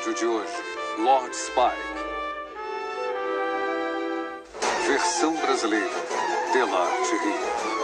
episódio de hoje, Lord Spike. Versão brasileira, Delartier.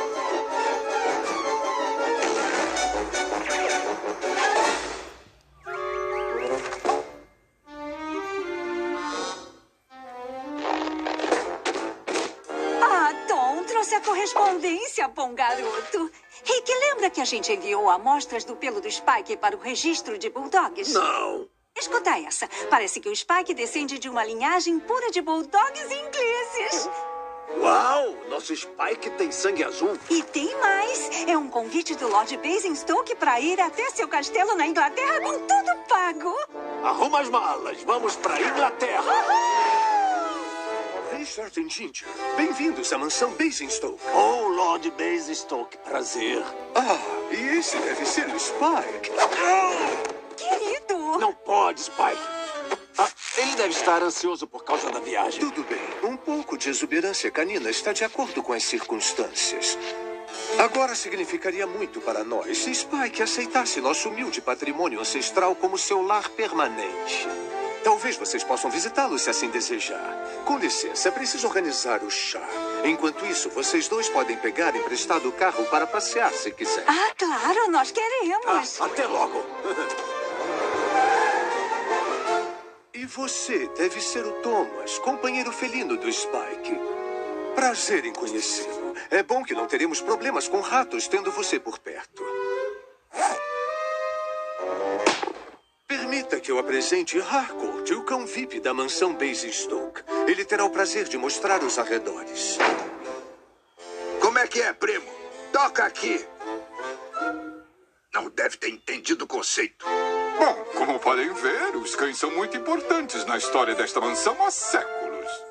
A correspondência, bom garoto. Rick, lembra que a gente enviou amostras do pelo do Spike para o registro de bulldogs? Não. Escuta essa. Parece que o Spike descende de uma linhagem pura de bulldogs ingleses. Uau! Nosso Spike tem sangue azul. E tem mais. É um convite do Lord Basingstoke para ir até seu castelo na Inglaterra com tudo pago. Arruma as malas. Vamos para Inglaterra. Richard e Ginger, bem-vindos à mansão Basingstoke. Oh, Lord Basingstoke, prazer. Ah, e esse deve ser o Spike. Querido! Não pode, Spike. Ele deve estar ansioso por causa da viagem. Tudo bem. Um pouco de exuberância canina está de acordo com as circunstâncias. Agora significaria muito para nós se Spike aceitasse nosso humilde patrimônio ancestral como seu lar permanente. Talvez vocês possam visitá-lo se assim desejar. Com licença, preciso organizar o chá. Enquanto isso, vocês dois podem pegar emprestado o carro para passear se quiser. Ah, claro, nós queremos. Até logo. E você deve ser o Thomas, companheiro felino do Spike. Prazer em conhecê-lo. É bom que não teremos problemas com ratos tendo você por perto. Permita que eu apresente Harcourt, o cão VIP da mansão Basingstoke. Ele terá o prazer de mostrar os arredores. Como é que é, primo? Toca aqui. Não deve ter entendido o conceito. Bom, como podem ver, os cães são muito importantes na história desta mansão há séculos.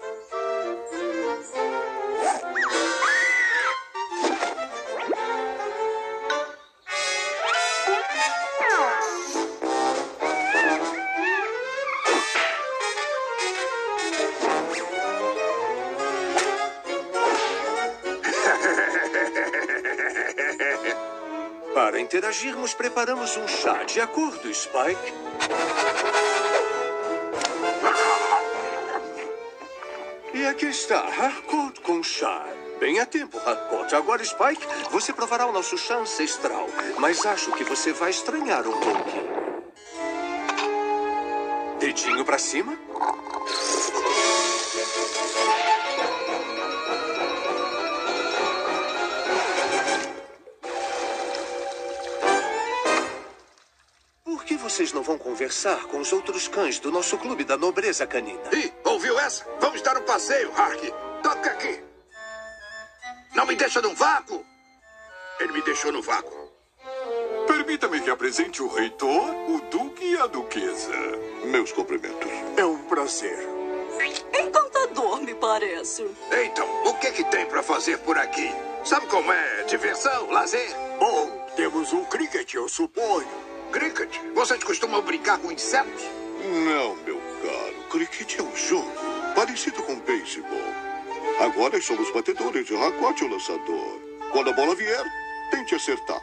Para interagirmos, preparamos um chá. De acordo, Spike? E aqui está, Harcourt com chá. Bem a tempo, Harcourt. Agora, Spike, você provará o nosso chá ancestral. Mas acho que você vai estranhar um pouquinho. Dedinho pra cima. Por que vocês não vão conversar com os outros cães do nosso clube da nobreza canina? Ih, ouviu essa? Vamos dar um passeio, Hark. Toca aqui. Não me deixa num vácuo. Ele me deixou no vácuo. Permita-me que apresente o reitor, o duque e a duquesa. Meus cumprimentos. É um prazer. Encantador, me parece. Então, o que tem pra fazer por aqui? Sabe como é? Diversão, lazer? Bom, temos um cricket, eu suponho. Cricket? Vocês costumam brincar com insetos? Não, meu caro. Cricket é um jogo parecido com beisebol. Agora somos batedores de racote ou lançador. Quando a bola vier, tente acertá-la.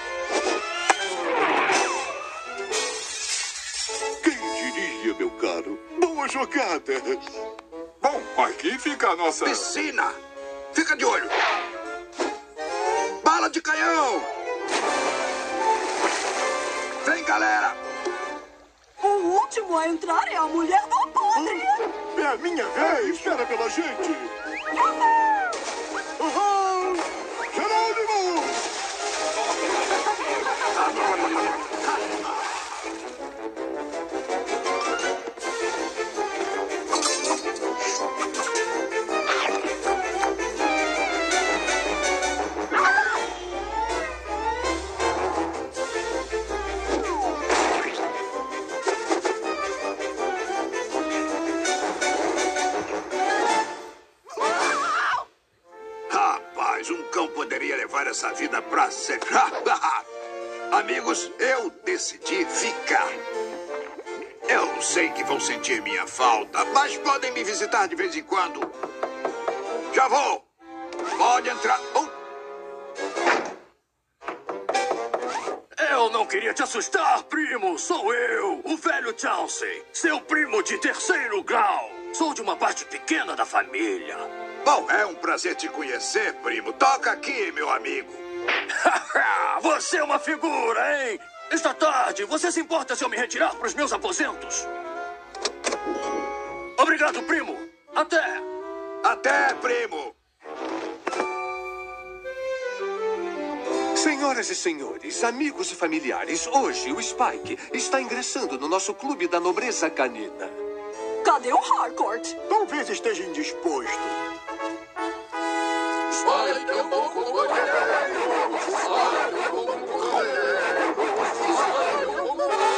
Quem diria, meu caro? Boa jogada! Bom, aqui fica a nossa... Piscina! Fica de olho! Bala de canhão! Vem, galera! O último a entrar é a mulher do podre. É a minha Ei, vez. espera pela gente! Uhul! Jerônimo! Rapaz, um cão poderia levar essa vida pra sempre. Amigos, eu decidi ficar. Eu sei que vão sentir minha falta, mas podem me visitar de vez em quando. Já vou. Pode entrar. Eu não queria te assustar, primo. Sou eu, o velho Chauncey, seu primo de terceiro grau. Sou de uma parte pequena da família. Bom, é um prazer te conhecer, primo. Toca aqui, meu amigo. Você é uma figura, hein? Esta tarde, você se importa se eu me retirar para os meus aposentos? Obrigado, primo. Até. Até, primo. Senhoras e senhores, amigos e familiares, hoje o Spike está ingressando no nosso clube da nobreza canina. Cadê o Harcourt? Talvez esteja indisposto. Spike é um bom companheiro. Spike é um bom companheiro. Spike é um bom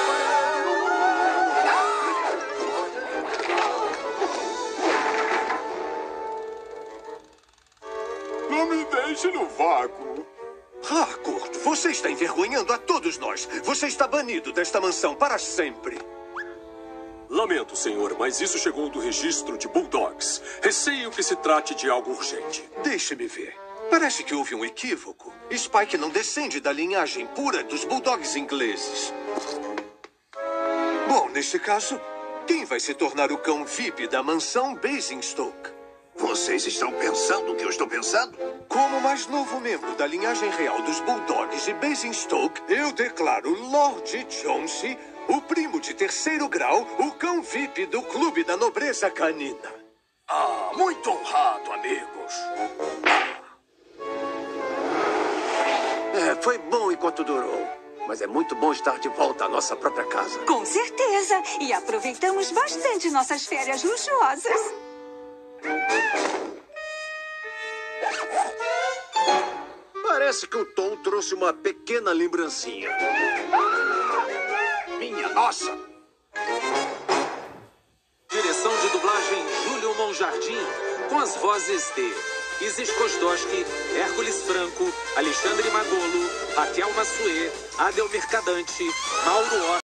companheiro. Não me deixe no vácuo. Harcourt, você está envergonhando a todos nós. Você está banido desta mansão para sempre. Lamento, senhor, mas isso chegou do registro de Bulldogs. Receio que se trate de algo urgente. Deixe-me ver. Parece que houve um equívoco. Spike não descende da linhagem pura dos Bulldogs ingleses. Bom, neste caso, quem vai se tornar o cão VIP da mansão Basingstoke? Vocês estão pensando o que eu estou pensando? Como mais novo membro da linhagem real dos Bulldogs de Basingstoke, eu declaro Lord Chauncey, o primo de terceiro grau, o cão VIP do Clube da Nobreza Canina. Ah, muito honrado, amigos. Foi bom enquanto durou. Mas é muito bom estar de volta à nossa própria casa. Com certeza. E aproveitamos bastante nossas férias luxuosas. Parece que o Tom trouxe uma pequena lembrancinha. Minha nossa! Direção de dublagem Júlio Monjardim, com as vozes de Isis Kozdoski, Hércules Franco, Alexandre Magolo, Raquel Massuê, Adel Mercadante, Mauro